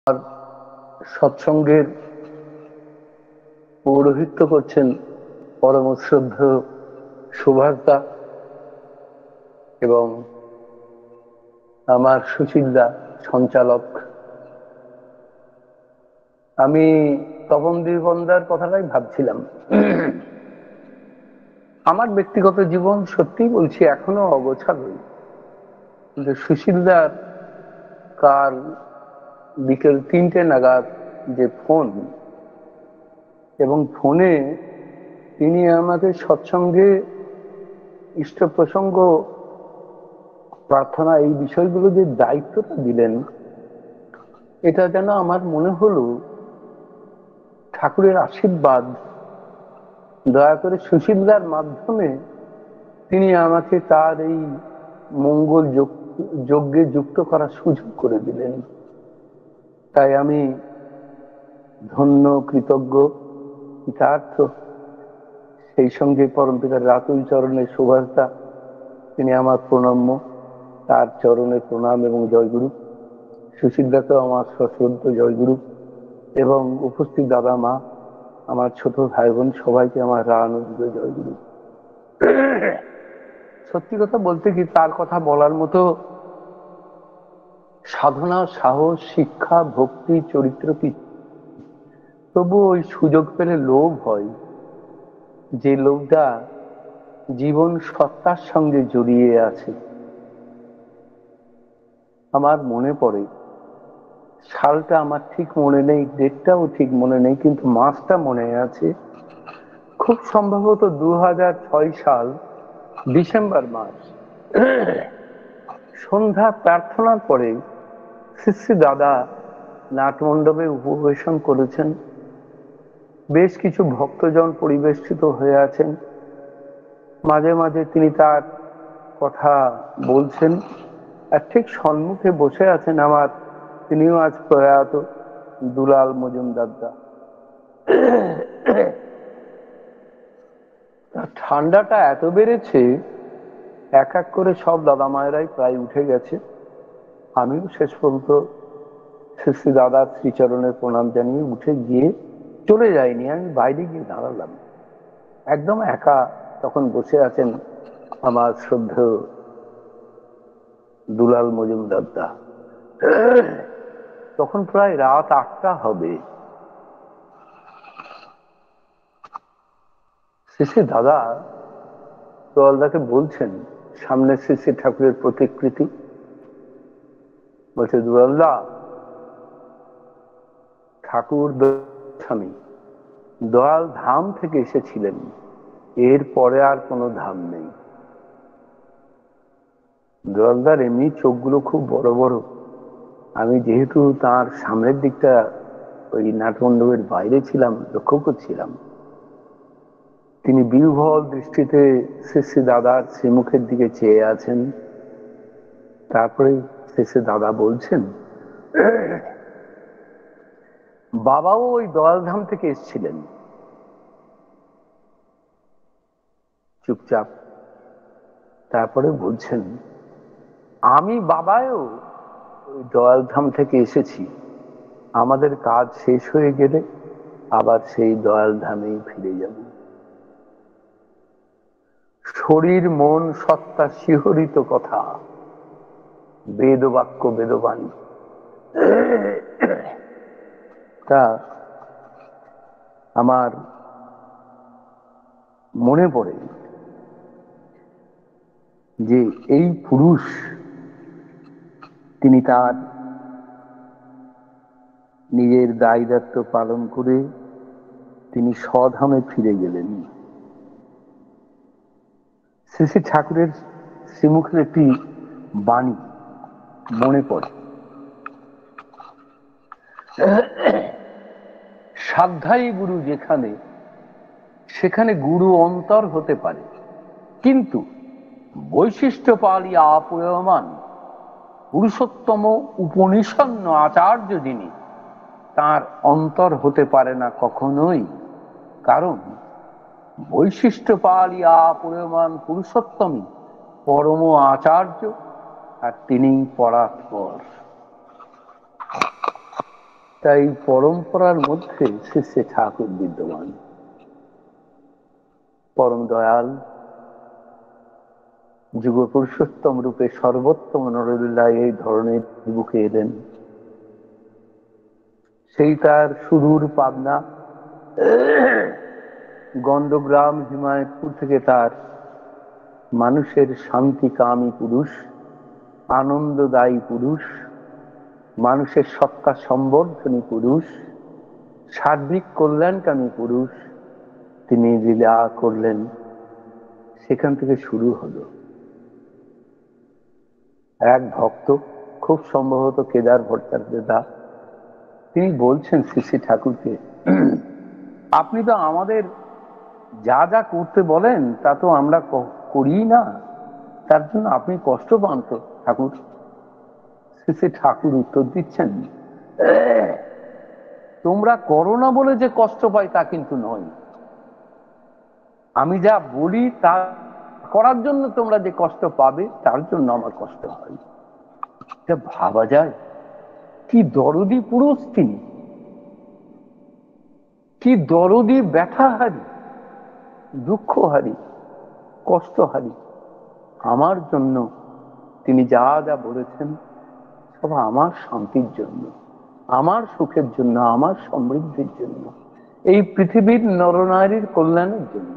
আর সৎসঙ্গের পৌরোহিত্য করছেন পরম শ্রদ্ধেয় সুভাষদা এবং আমার সুশীলদা সঞ্চালক। আমি তপন দীপনদার কথাটাই ভাবছিলাম। আমার ব্যক্তিগত জীবন সত্যি বলছি এখনো অগোছালই, কিন্তু সুশীলদার কাল বিকেল 3টে নাগাদ যে ফোন, এবং ফোনে তিনি আমাকে সৎসঙ্গে ইষ্ট প্রসঙ্গ প্রার্থনা এই বিষয়গুলো যে দায়িত্বটা দিলেন, এটা যেন আমার মনে হলো ঠাকুরের আশীর্বাদ। দয়া করে সুশীলদার মাধ্যমে তিনি আমাকে তার এই মঙ্গল যজ্ঞে যুক্ত করার সুযোগ করে দিলেন। তাই আমি ধন্য, কৃতজ্ঞ, কৃতার্থ। সেই সঙ্গে পরমপিতার রাতুল চরণে সুভাষদা, তিনি আমার প্রণম্য, তার চরণে প্রণাম এবং জয়গুরু। সুশীলদাকেও আমার সশ্রদ্ধ জয়গুরু, এবং উপস্থিত দাদা মা, আমার ছোট ভাই বোন, সবাইকে আমার রানন্দ জয়গুরু। সত্যি কথা বলতে কি, তার কথা বলার মতো সাধনা, সাহস, শিক্ষা, ভক্তি, চরিত্র কি, তবু ওই সুযোগ পেলে লোভ হয়, যে লোভটা জীবন সত্তার সঙ্গে জড়িয়ে আছে। আমার মনে পড়ে, সালটা আমার ঠিক মনে নেই, ডেটটাও ঠিক মনে নেই, কিন্তু মাসটা মনে আছে। খুব সম্ভবত 2006 সাল ডিসেম্বর মাস। সন্ধ্যা প্রার্থনার পরে শ্রী শ্রী দাদা নাটমণ্ডপে উপবেশন করেছেন। বেশ কিছু ভক্তজন পরিবেষ্টিত হয়ে আছেন। মাঝে মাঝে তিনি তার কথা বলছেন, আর ঠিক সম্মুখে বসে আছেন আমার, তিনিও আজ প্রয়াত দুলাল মজুমদার দা। ঠান্ডাটা এত বেড়েছে, এক এক করে সব দাদা মায়েরাই প্রায় উঠে গেছে। আমিও শেষ পর্যন্ত শ্রী শ্রী দাদার শ্রীচরণের প্রণাম জানিয়ে উঠে গিয়ে চলে যাইনি, আমি বাইরে গিয়ে দাঁড়ালাম। একদম একা তখন বসে আছেন আমার শ্রদ্ধেয় দুলাল মজুমদার দা। তখন প্রায় রাত 8টা হবে। শ্রী শ্রী দাদা দুলালদাকে বলছেন, সামনে শ্রী শ্রী ঠাকুরের প্রতিকৃতি, বলছে, দুলালদা, ঠাকুর স্বামী দয়াল ধাম থেকে এসেছিলেন, এর পরে আর কোনো ধাম নেই। দুলালদার এমনি চোখগুলো খুব বড় বড়। আমি যেহেতু তার সামনের দিকটা ওই নাটমণ্ডপের বাইরে ছিলাম, লক্ষ্য করছিলাম। তিনি বিহ্বল দৃষ্টিতে শ্রী শ্রী দাদার শ্রীমুখের দিকে চেয়ে আছেন। তারপরে শ্রী শ্রী দাদা বলছেন, বাবাও ওই দয়ালধাম থেকে এসেছিলেন। চুপচাপ। তারপরে বলছেন, আমি বাবাও ওই দয়ালধাম থেকে এসেছি। আমাদের কাজ শেষ হয়ে গেলে আবার সেই দয়ালধামেই ফিরে যাব। শরীর মন সত্তা শিহরিত কথা, বেদবাক্য, বেদবাণী। তা আমার মনে পড়ে যে এই পুরুষ, তিনি তার নিজের দায় দায়িত্ব পালন করে তিনি স্বধামে ফিরে গেলেন। শ্রী শ্রী ঠাকুরের শ্রীমুখের একটি বাণী মনে পড়ে, সাধ্যায়ী গুরু যেখানে, সেখানে গুরু অন্তর হতে পারে, কিন্তু বৈশিষ্ট্য পালিয়া আপয়মান পুরুষোত্তম উপনিষন্ন আচার্য যিনি, তার অন্তর হতে পারে না কখনোই। কারণ বৈশিষ্ট্য পালিয়া আপয়মান পুরুষোত্তমী পরম আচার্য, আর তিনি পরাৎপর। তাই পরম্পরার মধ্যে শ্রী শ্রী ঠাকুর বিদ্যমান। পরম দয়াল যুগ পুরুষোত্তম রূপে সর্বোত্তম নরলীলায় এই ধরনের বুকে এলেন। সেই তার সুদূর পাবনা গন্ধগ্রাম হিমায়তপুর থেকে তার মানুষের শান্তিকামী পুরুষ, আনন্দদায়ী পুরুষ, মানুষের সত্তা সম্বর্ধনী পুরুষ, সার্বিক কল্যাণকামী পুরুষ তিনি লীলা করলেন। সেখান থেকে শুরু হলো। এক ভক্ত, খুব সম্ভবত কেদার ভট্টাচার্য, তিনি বলছেন শ্রী শ্রী ঠাকুরকে, আপনি তো আমাদের যা যা করতে বলেন তা তো আমরা করি না, তার জন্য আপনি কষ্ট পান তো ঠাকুর? শ্রী শ্রী ঠাকুর উত্তর দিচ্ছেন, তোমরা করো না বলে যে কষ্ট পাই তা কিন্তু নয়, আমি যা বলি তা করার জন্য তোমরা যে কষ্ট পাবে তার জন্য আমার কষ্ট হয়। এটা ভাবা যায়? কি দরদি পুরুষ তিনি, কি দরদি ব্যথাহারি, দুঃখহারি, কষ্টহারি। আমার জন্য তিনি যা যা বলেছেন সব আমার শান্তির জন্য, আমার সুখের জন্য, আমার সমৃদ্ধির জন্য, এই পৃথিবীর নরনারীর কল্যাণের জন্য।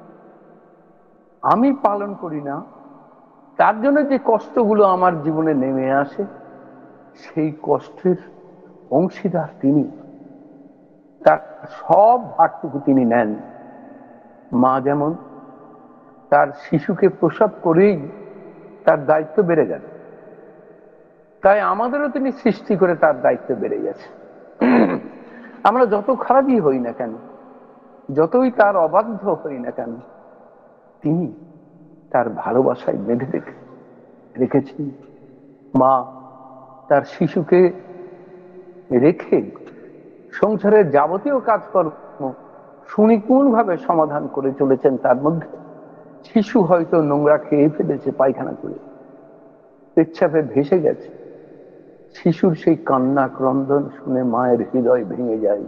আমি পালন করি না, তার জন্য যে কষ্টগুলো আমার জীবনে নেমে আসে সেই কষ্টের অংশীদার তিনি। তার সব ভাগটুকু তিনি নেন। মা যেমন তার শিশুকে প্রসব করেই তার দায়িত্ব বেড়ে গেল, তাই আমাদেরও তিনি সৃষ্টি করে তার দায়িত্ব বেড়ে গেছে। আমরা যত খারাপই হই না কেন, যতই তার অবাধ্য হই না কেন, তিনি তার ভালোবাসায় বেঁধে রেখেছেন। মা তার শিশুকে রেখে সংসারের যাবতীয় কাজকর্ম সুনিপুণ ভাবে সমাধান করে চলেছেন। তার মধ্যে শিশু হয়তো নোংরা খেয়ে ফেলেছে, পায়খানা করে পেচ্ছাপে ভেসে গেছে, শিশুর সেই কান্না ক্রন্দন শুনে মায়ের হৃদয় ভেঙে যায়।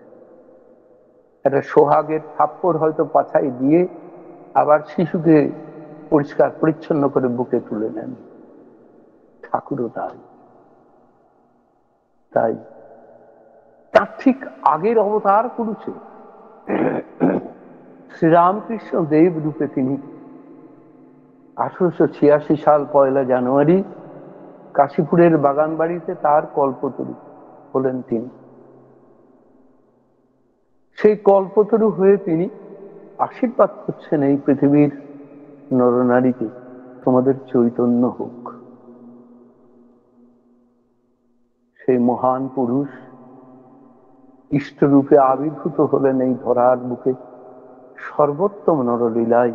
একটা সোহাগের থাপ্পড় হয়তো পাছায় দিয়ে আবার শিশুকে পরিষ্কার পরিচ্ছন্ন করে বুকে তুলে নেন। ঠাকুরও তাই। তাই তার ঠিক আগের অবতার পুরুষে শ্রীরামকৃষ্ণ দেব রূপে তিনি 1886 সাল 1 জানুয়ারি কাশীপুরের বাগান বাড়িতে তার কল্পতরু হলেন তিনি। সেই কল্পতরু হয়ে তিনি আশীর্বাদ করছেন এই পৃথিবীর নরনারীকে, তোমাদের চৈতন্য হোক। সেই মহান পুরুষ ইষ্টরূপে আবির্ভূত হলেন এই ধরার বুকে সর্বোত্তম নরলীলায়।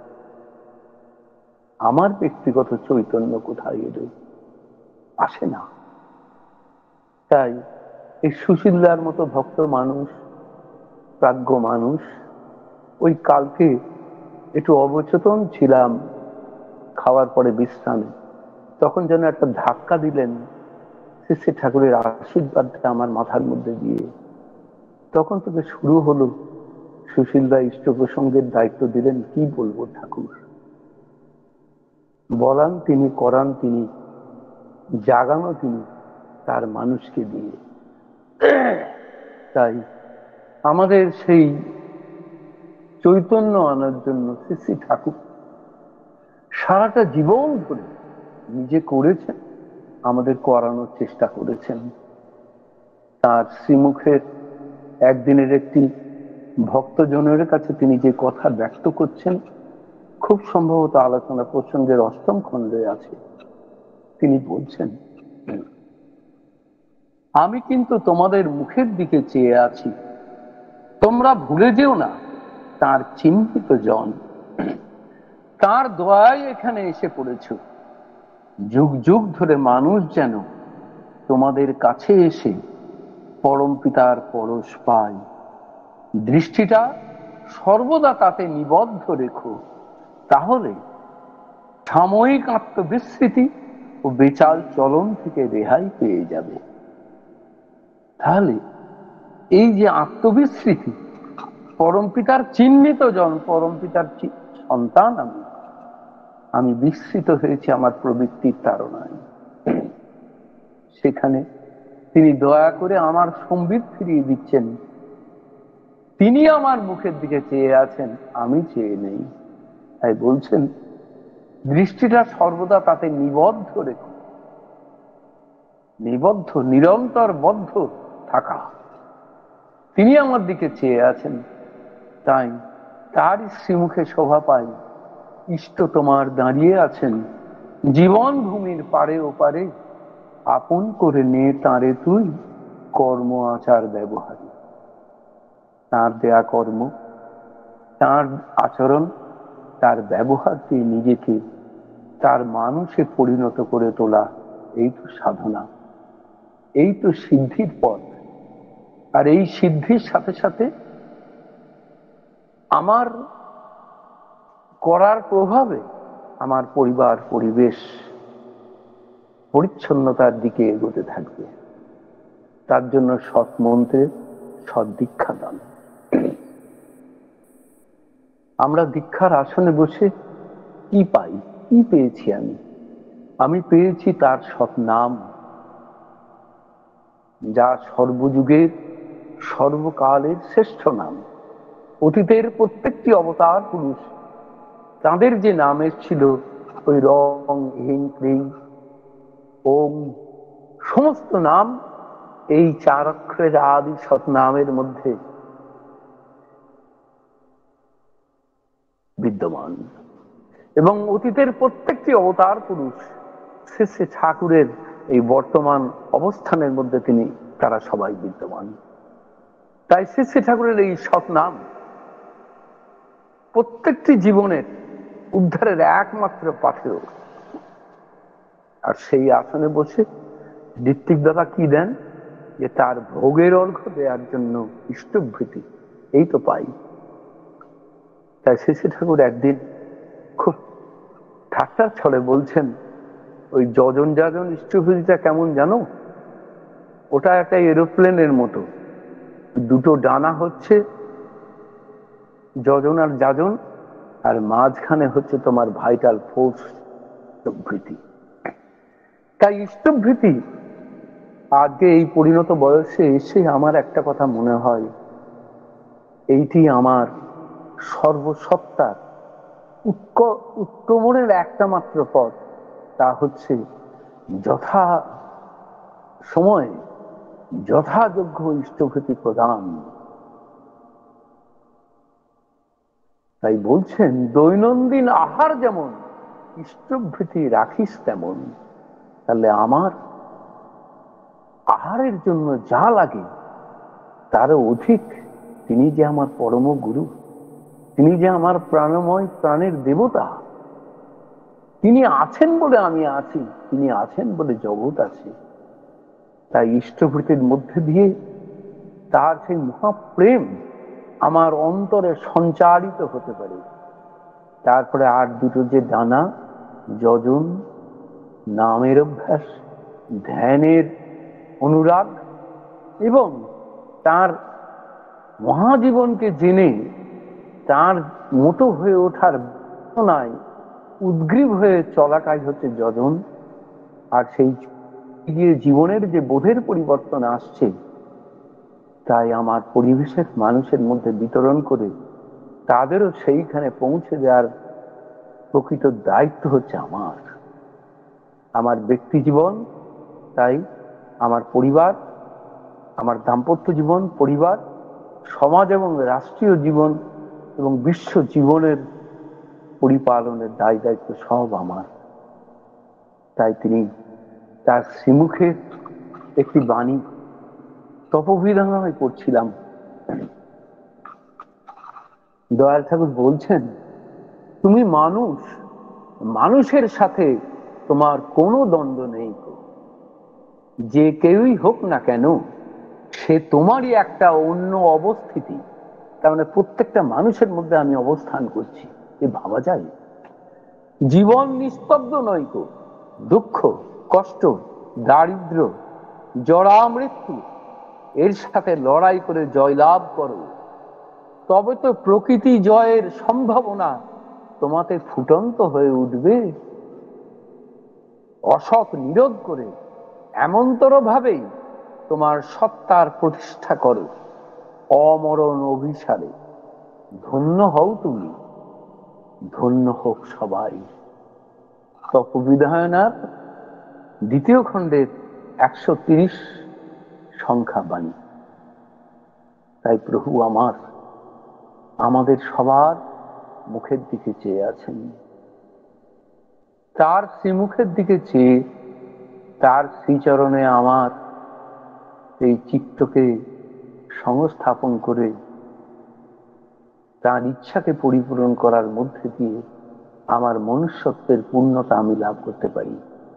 আমার ব্যক্তিগত চৈতন্য কোথায় এলো? আসে না। তাই এই সুশীলার মতো ভক্ত মানুষ, প্রাজ্ঞ মানুষ, ওই কালকে একটু অবচেতন ছিলাম খাওয়ার পরে বিশ্রামে, তখন যেন একটা ধাক্কা দিলেন শ্রী শ্রী ঠাকুরের আশীর্বাদটা আমার মাথার মধ্যে দিয়ে। তখন থেকে শুরু হলো সুশীলদা ইষ্ট প্রসঙ্গের দায়িত্ব দিলেন। কি বলবো ঠাকুর, বলান তিনি, করান তিনি, জাগানো তিনি তার মানুষকে দিয়ে। তাই আমাদের সেই চৈতন্য আনার জন্য শ্রী শ্রী ঠাকুর সারাটা জীবন ধরে নিজে করেছেন, আমাদের করানোর চেষ্টা করেছেন। তার শ্রীমুখের একদিনের একটি ভক্তজনের কাছে তিনি যে কথা ব্যক্ত করছেন, খুব সম্ভবত আলোচনা প্রসঙ্গের 8ম খণ্ডে আছে। তিনি বলছেন, আমি কিন্তু তোমাদের মুখের দিকে চেয়ে আছি, তোমরা ভুলে যেও না তার চিহ্নিত জন, তার দয়ায় এখানে এসে পড়েছ। যুগ যুগ ধরে মানুষ যেন তোমাদের কাছে এসে পরম পিতার পরশ পায়, দৃষ্টিটা সর্বদা তাতে নিবদ্ধ রেখো, তাহলে সাময়িক আত্মবিস্মৃতি ও বেচাল চলন থেকে রেহাই পেয়ে যাবে। তাহলে এই যে আত্মবিস্মৃতি, পরমপিতার চিহ্নিত জন, পরমপিতার সন্তান আমি বিস্মৃত হয়েছি আমার প্রবৃত্তির তাড়নায়। সেখানে তিনি দয়া করে আমার সম্বিত ফিরিয়ে দিচ্ছেন। তিনি আমার মুখের দিকে চেয়ে আছেন, আমি চেয়ে নেই। তাই বলছেন দৃষ্টিটা সর্বদা তাতে নিবদ্ধ রেখো, নিবদ্ধ, নিরন্তর বদ্ধ থাকা। তিনি আমার দিকে চেয়ে আছেন, তাই তার শ্রীমুখে শোভা পাই, ইষ্ট তোমার দাঁড়িয়ে আছেন জীবন ভূমির পারে ওপারে, আপন করে নে তাঁরে তুই কর্ম আচার ব্যবহারে। তার দেয়া কর্ম, তার আচরণ, তার ব্যবহার দিয়ে নিজেকে তার মানুষে পরিণত করে তোলা, এই তো সাধনা, এই তো সিদ্ধির পথ। আর এই সিদ্ধির সাথে সাথে আমার করার প্রভাবে আমার পরিবার, পরিবেশ পরিচ্ছন্নতার দিকে এগোতে থাকবে। তার জন্য সৎ মন্ত্রে সৎ দীক্ষা দান। আমরা দীক্ষার আসনে বসে কি পাই, কি পেয়েছি? আমি পেয়েছি তার সৎ নাম, যা সর্বযুগের সর্বকালের শ্রেষ্ঠ নাম। অতীতের প্রত্যেকটি অবতার পুরুষ, তাদের যে নাম এসেছিল, ওই রং, হিং, ক্রিং, ওম, সমস্ত নাম এই চার অক্ষরের আদি সৎ নামের মধ্যে বিদ্যমান। এবং অতীতের প্রত্যেকটি অবতার পুরুষ শেষে ঠাকুরের এই বর্তমান অবস্থানের মধ্যে তারা সবাই বিদ্যমান। তাই শেষে ঠাকুরের এই সৎ নাম প্রত্যেকটি জীবনের উদ্ধারের একমাত্র পাথেয়। আর সেই আসনে বসে ঋত্বিক দাদা কি দেন, যে তার ভোগের অর্ঘ্য দেওয়ার জন্য ইষ্টভৃতি, এই তো পাই। তাই শেষে ঠাকুর একদিন খুব ঠাট্টার ছলে বলছেন, ওই যজন যাজন ইষ্টভৃতিটা কেমন জানো? ওটা একটা এরোপ্লেনের মতো, দুটো ডানা হচ্ছে যজন আর যাজন, আর মাঝখানে হচ্ছে তোমার ভাইটাল ফোর্স ভৃতি। তাই ইষ্টভৃতি আজকে এই পরিণত বয়সে এসে আমার একটা কথা মনে হয়, এইটি আমার সর্বসত্তার উত্তমনের একটা মাত্র পথ, তা হচ্ছে যথা সময়ে যথাযোগ্য ইষ্টভৃতি প্রদান। তাই বলছেন দৈনন্দিন আহার যেমন ইষ্টভৃতি রাখিস তেমন। তাহলে আমার আহারের জন্য যা লাগে তারও অধিক তিনি যে আমার পরম গুরু, তিনি যে আমার প্রাণময় প্রাণের দেবতা, তিনি আছেন বলে আমি আছি, তিনি আছেন বলে জগৎ আছে। তাই ইষ্টভৃতির মধ্যে দিয়ে তার সেই মহাপ্রেম আমার অন্তরে সঞ্চারিত হতে পারে। তারপরে আর দুটো যে ডানা, যজন নামের অভ্যাস, ধ্যানের অনুরাগ এবং তার মহাজীবনকে জেনে তার মতো হয়ে ওঠার নাই উদ্গ্রীব হয়ে চলাটাই হচ্ছে যজন। আর সেই জীবনের যে বোধের পরিবর্তন আসছে, তাই আমার পরিবেশের মানুষের মধ্যে বিতরণ করে তাদেরও সেইখানে পৌঁছে দেওয়ার প্রকৃত দায়িত্ব হচ্ছে আমার। আমার ব্যক্তি জীবন, তাই আমার পরিবার, আমার দাম্পত্য জীবন, পরিবার, সমাজ এবং রাষ্ট্রীয় জীবন এবং বিশ্ব জীবনের পরিপালনের দায় দায়িত্ব সব আমার। তাই তিনি তার শ্রীমুখে একটি বাণী তপবিধানায় পড়ছিলাম, দয়াল ঠাকুর বলছেন, তুমি মানুষ, মানুষের সাথে তোমার কোনো দ্বন্দ্ব নেই, যে কেউই হোক না কেন সে তোমারই একটা অন্য অবস্থিতি। তার মানে প্রত্যেকটা মানুষের মধ্যে আমি অবস্থান করছি, এ ভাবা যায়? জীবন নিস্তব্ধ নয় তো, দুঃখ, কষ্ট, দারিদ্র, জরা, মৃত্যু এর সাথে লড়াই করে জয়লাভ করো, তবে তো প্রকৃতি জয়ের সম্ভাবনা তোমাতে ফুটন্ত হয়ে উঠবে। অসৎ নিরোধ করে এমনতর ভাবেই তোমার সত্তার প্রতিষ্ঠা করো, অমরণ অভিসারে ধন্য হও তুমি, ধন্য হোক সবাই। তপবিধায়নার 2য় খণ্ডের 130 সংখ্যা বাণী। তাই প্রভু আমাদের সবার মুখের দিকে চেয়ে আছেন, তার শ্রীমুখের দিকে চেয়ে তার শ্রীচরণে আমার এই চিত্তকে সংস্থাপন করে তার ইচ্ছাকে পরিপূরণ করার মধ্যে দিয়ে আমার মনুষ্যত্বের পূর্ণতা আমি লাভ করতে পারি।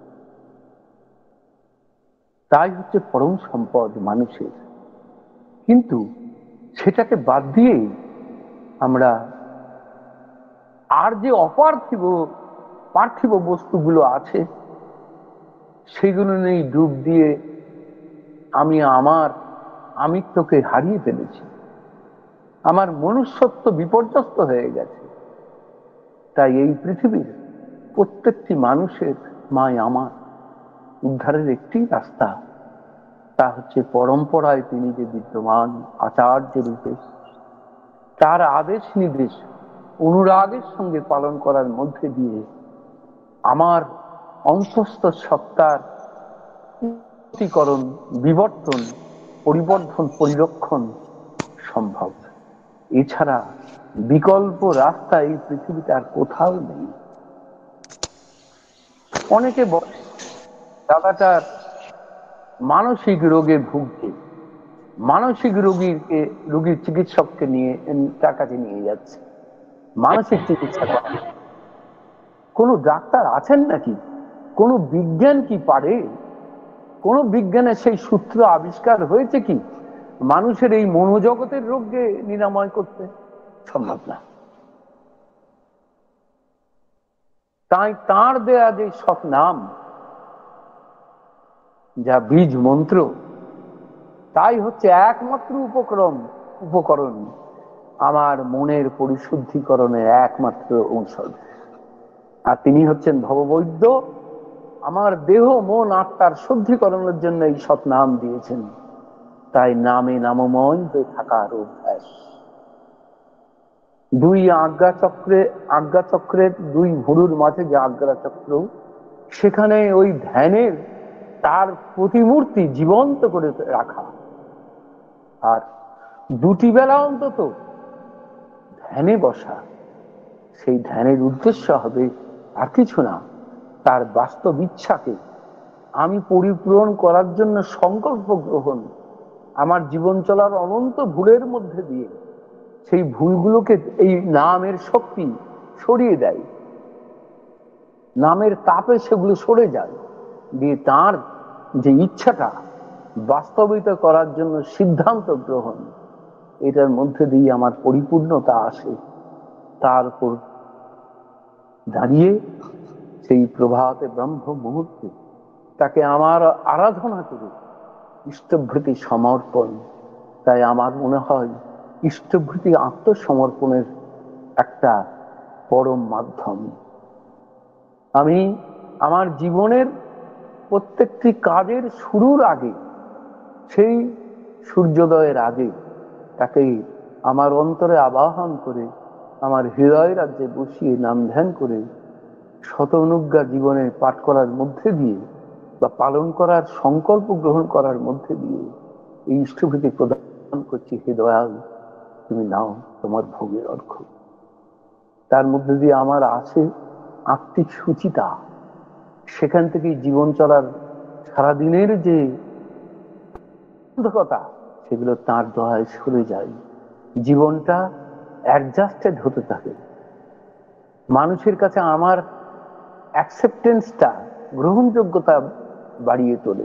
তাই হচ্ছে পরম সম্পদ মানুষের। কিন্তু সেটাকে বাদ দিয়ে আমরা আর যে পার্থিব বস্তুগুলো আছে সেগুলো নেই ডুব দিয়ে আমি আমার আমিত্বকে হারিয়ে ফেলেছি, আমার মনুষ্যত্ব বিপর্যস্ত হয়ে গেছে। তাই এই পৃথিবীর প্রত্যেকটি মানুষের আমার উদ্ধারের একটি রাস্তা, তা হচ্ছে পরম্পরায় তিনি যে বিদ্যমান আচার্য রূপে তার আদেশ নির্দেশ অনুরাগের সঙ্গে পালন করার মধ্যে দিয়ে আমার অন্তস্থ সত্তার বিবর্তন, পরিবর্ধন, পরিরক্ষণ সম্ভব। এছাড়া বিকল্প রাস্তা এই পৃথিবীতে আর কোথাও নেই। অনেকে বলে দাদাটার মানসিক রোগে ভুগছে, মানসিক রোগীর চিকিৎসককে নিয়ে তার কাছে নিয়ে যাচ্ছে মানসিক চিকিৎসা করা। কোন ডাক্তার আছেন নাকি? কোন বিজ্ঞান কি পারে? কোন বিজ্ঞানের সেই সূত্র আবিষ্কার হয়েছে কি মানুষের এই মনোজগতের রোগকে নিরাময় করতে? সম্ভব না। তাই তাঁর দেয়া যে সৎ নাম, যা বীজ মন্ত্র, তাই হচ্ছে একমাত্র উপকরণ আমার মনের পরিশুদ্ধিকরণের একমাত্র ঔষধ। আর তিনি হচ্ছেন ভববৈদ্য। আমার দেহ মন আত্মার শুদ্ধিকরণের জন্য এই সৎ নাম দিয়েছেন। তাই নামে নামময় হয়ে থাকার অভ্যাস। আজ্ঞাচক্রের 2 ভুরুর মাঝে যে আজ্ঞাচক্র, সেখানে ওই ধ্যানের তার প্রতিমূর্তি জীবন্ত করে রাখা। আর 2টি বেলা অন্তত ধ্যানে বসা। সেই ধ্যানের উদ্দেশ্য হবে আর কিছু না, তার বাস্তব ইচ্ছাকে আমি পরিপূরণ করার জন্য সংকল্প গ্রহণ, আমার জীবন চলার অনন্ত ভুলের মধ্যে দিয়ে সেই ভুলগুলোকে এই নামের শক্তি সরিয়ে দেয়, নামের তাপে সেগুলো সরে যায়, দিয়ে তার যে ইচ্ছাটা বাস্তবিত করার জন্য সিদ্ধান্ত গ্রহণ, এটার মধ্যে দিয়ে আমার পরিপূর্ণতা আসে। তার উপর দাঁড়িয়ে সেই প্রভাতে ব্রহ্ম মুহূর্তে তাকে আমার আরাধনা করে ইষ্টভৃতি সমর্পণ। তাই আমার মনে হয় ইষ্টভৃতি আত্মসমর্পণের একটা পরম মাধ্যম। আমি আমার জীবনের প্রত্যেকটি কাজের শুরুর আগে, সেই সূর্যোদয়ের আগে তাকে আমার অন্তরে আবাহন করে আমার হৃদয় রাজ্যে বসিয়ে নাম ধ্যান করে শত অনুজ্ঞা জীবনে পাঠ করার মধ্যে দিয়ে বা পালন করার সংকল্প গ্রহণ করার মধ্যে দিয়ে এই ইষ্টভৃতি প্রদান করছি। হে দয়াল, তুমি নাও তোমার ভোগের অর্ঘ্য। তার মধ্যে দিয়ে আমার আছে আত্মিক সুচিতা। সেখান থেকে জীবন চলার সারাদিনের যে অন্ধকতা, সেগুলো তাঁর দয়ায় সরে যায়। জীবনটা অ্যাডজাস্টেড হতে থাকে। মানুষের কাছে আমার অ্যাকসেপ্টেন্সটা, গ্রহণযোগ্যতা বাড়িয়ে তোলে।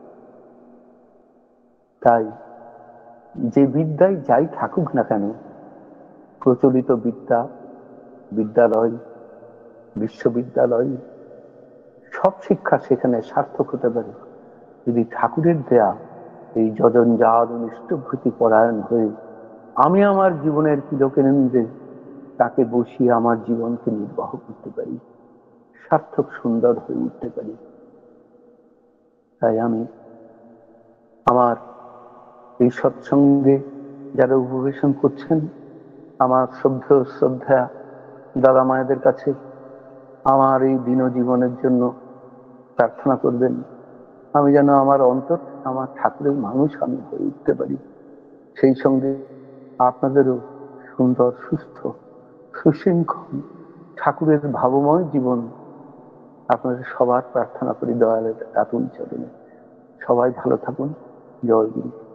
তাই যে বিদ্যায় যাই থাকুক না কেন, প্রচলিত বিদ্যালয়, বিশ্ববিদ্যালয়, সব শিক্ষা সেখানে সার্থক হতে পারে যদি ঠাকুরের দেয়া এই যজন জাত নিষ্ঠভূতি পরায়ণ হয়ে আমি আমার জীবনের তিলকেন্দ্রে তাকে বসিয়ে আমার জীবনকে নির্বাহ করতে পারি, সার্থক সুন্দর হয়ে উঠতে পারি। তাই আমি আমার এই সৎসঙ্গে যারা উপবেশন করছেন, আমার শ্রদ্ধা দাদা মায়েদের কাছে আমার এই দিন জীবনের জন্য প্রার্থনা করবেন, আমি যেন আমার অন্তর আমার ঠাকুরের মানুষ আমি হয়ে উঠতে পারি। সেই সঙ্গে আপনাদেরও সুন্দর, সুস্থ, সুশৃঙ্খল ঠাকুরের ভাবময় জীবন আপনাদের সবার প্রার্থনা করি দয়ালের আতুল চরণে। সবাই ভালো থাকুন। জয় গুরু।